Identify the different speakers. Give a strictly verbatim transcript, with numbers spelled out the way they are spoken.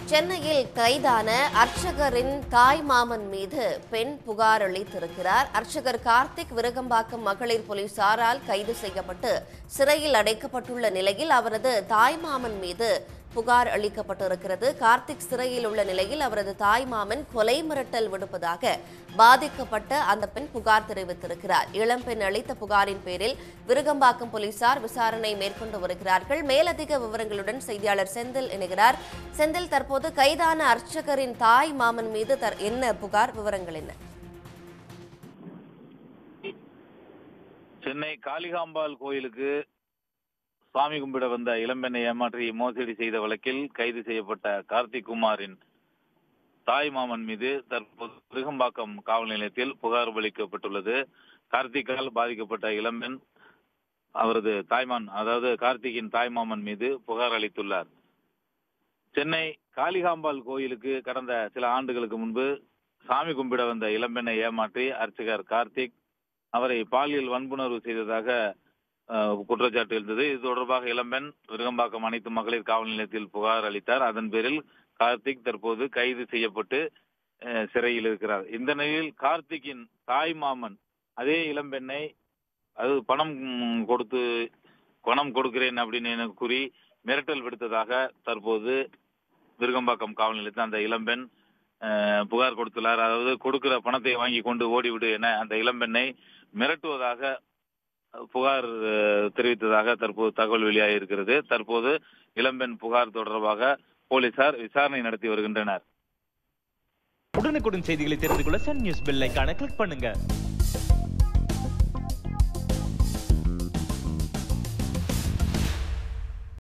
Speaker 1: சென்னையில் கைதான அர்ச்சகரின் தாய் மாமன் மீது பெண் புகார் அளித்திருக்கிறார். அர்ச்சகர் கார்த்திக் விருகம்பாக்கம் மகளிர் போலீசாரால் கைது செய்யப்பட்டு சிறையில் அடைக்கப்பட்டுள்ள நிலையில் அவரது தாய் மாமன் மீது புகார் அளிக்கப்பட்டிருக்கிறது. கார்த்திக் சிறையில் உள்ள நிலையில் அவரது தாய் மாமன் கொலை மிரட்டல் விடுப்பதாக பாதிக்கப்பட்ட அந்த பெண் புகார் தெரிவித்திருக்கிறார். இளம்பெண் அளித்த புகாரின் பேரில் விருகம்பாக்கம் போலீசார் விசாரணை மேற்கொண்டு வருகிறார்கள். மேலதிக விவரங்களுடன் செய்தியாளர் செந்தில் இணைகிறார். செந்தில், தற்போது கைதான அர்ச்சகரின் தாய் மாமன் மீது என்ன புகார், விவரங்கள் என்ன?
Speaker 2: சென்னை காளிகாம்பாள் கோயிலுக்கு சாமி கும்பிட வந்த இளம்பெண்ணை ஏமாற்றி மோசடி செய்த வழக்கில் கைது செய்யப்பட்ட கார்த்திக் குமாரின் தாய் மாமன் மீது தற்போது விருகம்பாக்கம் காவல் நிலையத்தில் புகார் அளிக்கப்பட்டுள்ளது. கார்த்திக்கால் பாதிக்கப்பட்ட இளம்பெண் அவரது தாய்மான் அதாவது கார்த்திகின் தாய்மாமன் மீது புகார் அளித்துள்ளார். சென்னை காளிகாம்பாள் கோயிலுக்கு கடந்த சில ஆண்டுகளுக்கு முன்பு சாமி கும்பிட வந்த இளம்பெண்ணை ஏமாற்றி அர்ச்சகர் கார்த்திக் அவரை பாலியல் வன்புணர்வு செய்ததாக குற்றச்சாட்டு இருந்தது. இது தொடர்பாக இளம்பெண் விருகம்பாக்கம் அனைத்து மகளிர் காவல் நிலையத்தில் புகார் அளித்தார். அதன் பேரில் கார்த்திக் தற்போது கைது செய்யப்பட்டு சிறையில் இருக்கிறார். இந்த நிலையில் கார்த்திக்கின் தாய் மாமன் அதே இளம்பெண்ணை அது பணம் கொடுத்து பணம் கொடுக்கிறேன் அப்படின்னு கூறி மிரட்டல் விடுத்ததாக தற்போது விருகம்பாக்கம் காவல் நிலையத்தில் அந்த இளம்பெண் புகார் கொடுத்துள்ளார். அதாவது கொடுக்கிற பணத்தை வாங்கி கொண்டு ஓடிவிடு என அந்த இளம்பெண்ணை மிரட்டுவதாக புகார் தெரிவித்ததாக தற்போது தகவல் வெளியாகி இருக்கிறது. தற்போது இளம்பெண் புகார் தொடர்பாக போலீசார் விசாரணை நடத்தி வருகின்றனர்.
Speaker 3: உடனுக்குடன் செய்திகளை தெரிந்து கொள்ள சன் நியூஸ் பெல் ஐகானை கிளிக் பண்ணுங்க.